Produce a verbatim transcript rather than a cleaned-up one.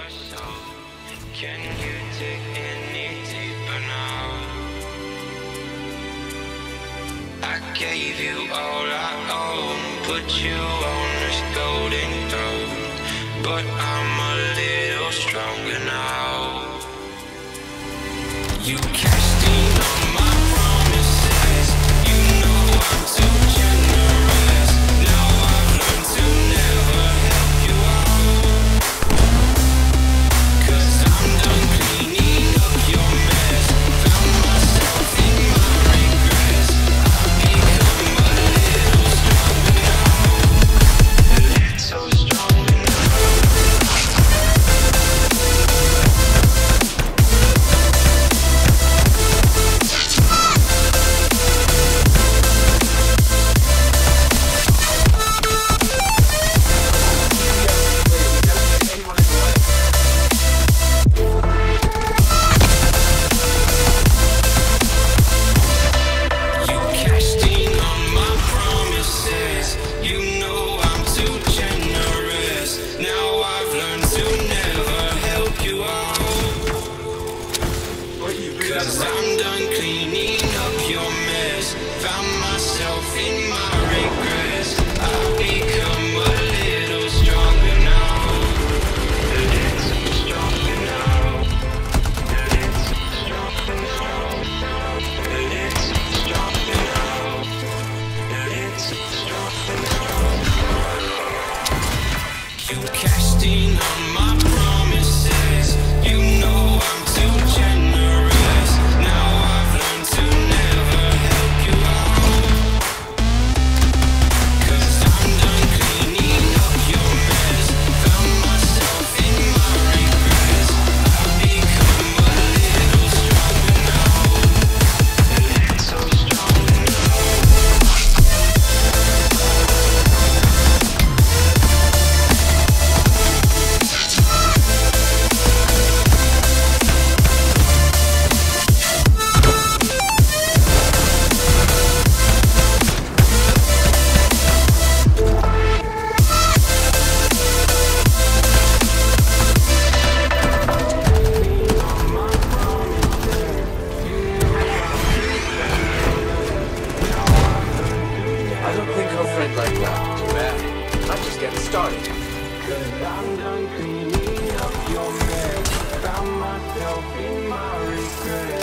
your soul. Can you dig any deeper now? I gave you all I own, put you on this golden throne, but I'm a little stronger now. You cashed in on my promises. You know I'm too generous. Now I've learned to never help you out, 'cause I'm done cleaning up your mess. Found myself in my regrets. I've become a little stronger now. A little stronger now. Cause I'm done cleaning up your mess. Found myself in my regrets. I've become a little stronger now. A little stronger now. A little stronger now. A little stronger now. A little stronger now. You cashed in on my promises. You know I'm too generous. Like that. Too bad. I'm just getting started. Cause I'm done cleaning up your mess. Found myself in my regrets.